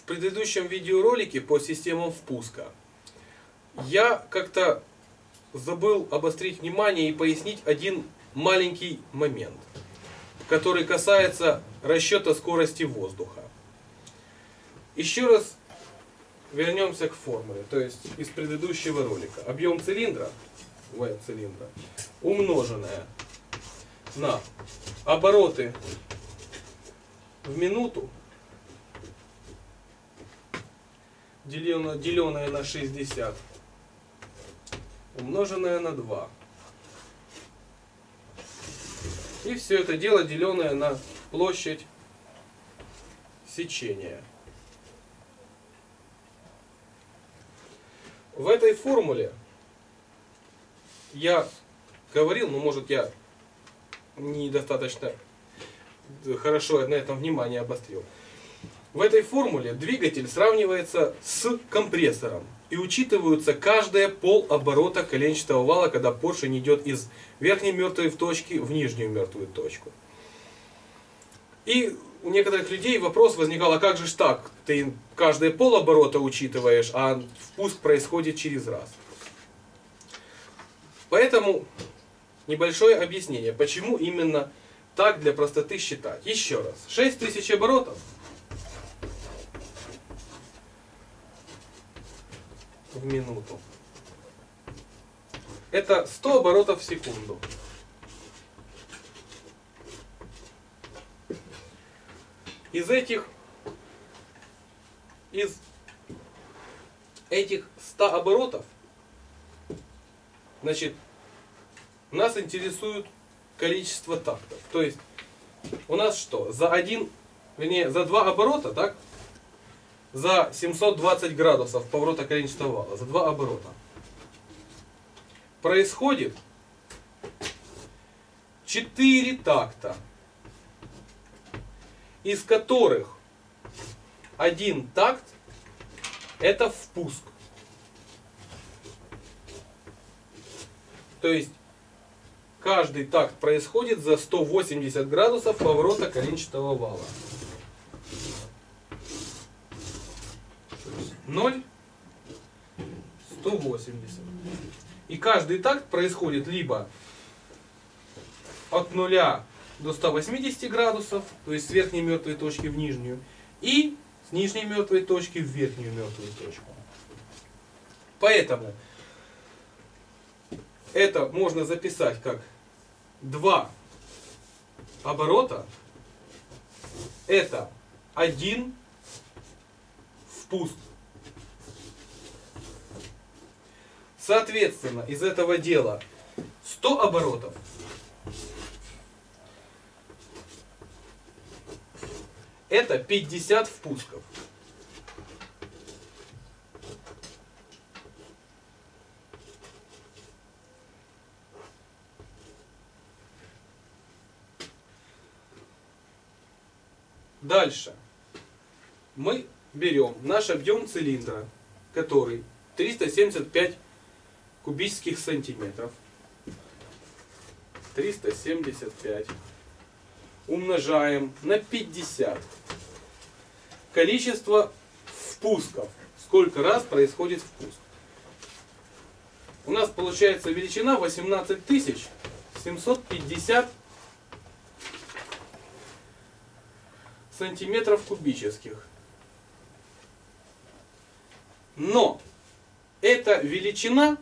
предыдущем видеоролике по системам впуска я как-то забыл обострить внимание и пояснить один маленький момент, который касается расчета скорости воздуха. Еще раз вернемся к формуле, то есть из предыдущего ролика. Объем цилиндра, V цилиндра, умноженное на обороты в минуту, деленное на 60, умноженное на 2. И все это дело деленное на площадь сечения. В этой формуле я говорил, но может я недостаточно хорошо на этом внимание обострил. В этой формуле двигатель сравнивается с компрессором и учитываются каждые полоборота коленчатого вала, когда поршень идет из верхней мертвой точки в нижнюю мертвую точку. И у некоторых людей вопрос возникал: а как же ж так? Ты каждые полоборота учитываешь, а впуск происходит через раз. Поэтому небольшое объяснение, почему именно так для простоты считать. Еще раз. 6000 оборотов в минуту. Это 100 оборотов в секунду. Из этих 100 оборотов, значит, нас интересует количество тактов. То есть у нас что? За 2 оборота, так? За 720 градусов поворота коленчатого вала, за 2 оборота происходит 4 такта, из которых 1 такт это впуск. То есть каждый такт происходит за 180 градусов поворота коленчатого вала. 0, 180. И каждый такт происходит либо от 0 до 180 градусов, то есть с верхней мертвой точки в нижнюю, и с нижней мертвой точки в верхнюю мертвую точку. Поэтому это можно записать как 2 оборота, это 1 впуск. Соответственно, из этого дела 100 оборотов это 50 впусков. Дальше мы берем наш объем цилиндра, который 375 кубических сантиметров. 375 умножаем на 50. Количество впусков. Сколько раз происходит впуск. У нас получается величина 18750 сантиметров кубических. Но эта величина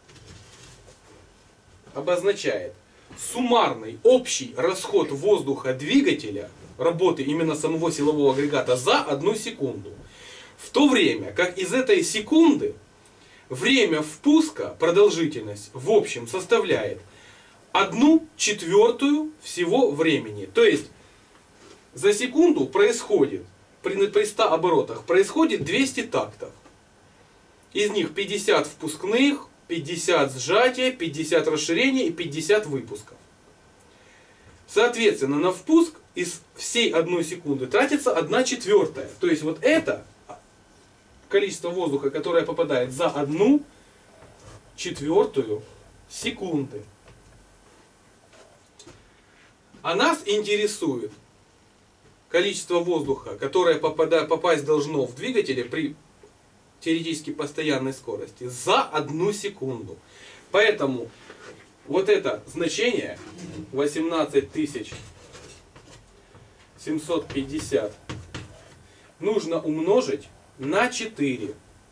обозначает суммарный общий расход воздуха двигателя, работы именно самого силового агрегата, за 1 секунду. В то время как из этой секунды время впуска, продолжительность, в общем составляет 1/4 всего времени. То есть за секунду происходит, при 100 оборотах, происходит 200 тактов. Из них 50 впускных, 50 сжатия, 50 расширения и 50 выпусков. Соответственно, на впуск из всей 1 секунды тратится 1/4. То есть вот это количество воздуха, которое попадает за 1/4 секунды. А нас интересует количество воздуха, которое попасть должно в двигателе при теоретически постоянной скорости, за 1 секунду. Поэтому вот это значение 18750 нужно умножить на 4.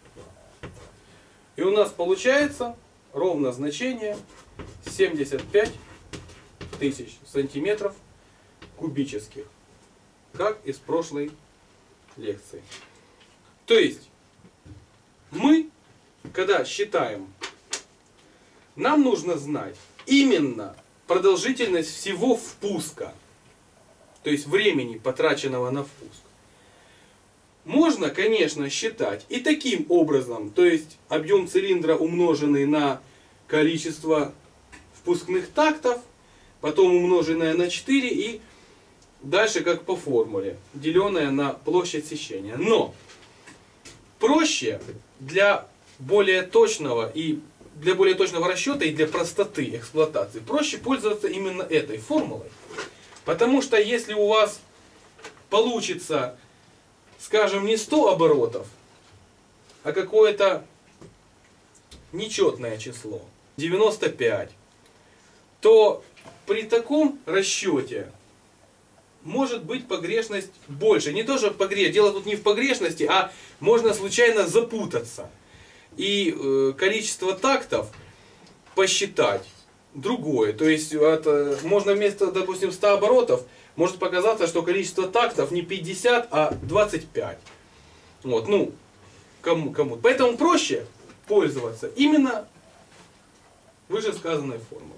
И у нас получается ровно значение 75 тысяч сантиметров кубических, как из прошлой лекции. То есть мы, когда считаем, нам нужно знать именно продолжительность всего впуска, то есть времени, потраченного на впуск. Можно, конечно, считать и таким образом, то есть объем цилиндра, умноженный на количество впускных тактов, потом умноженное на 4 и дальше как по формуле, деленное на площадь сечения. Но проще для более точного расчета и для простоты эксплуатации проще пользоваться именно этой формулой. Потому что если у вас получится, скажем, не 100 оборотов, а какое-то нечетное число, 95, то при таком расчете может быть погрешность больше. Не то, что дело тут не в погрешности, а можно случайно запутаться. И количество тактов посчитать другое. То есть можно вместо, допустим, 100 оборотов, может показаться, что количество тактов не 50, а 25. Вот, ну, кому-то. Поэтому проще пользоваться именно вышесказанной формулой.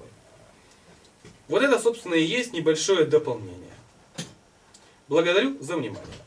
Вот это, собственно, и есть небольшое дополнение. Благодарю за внимание.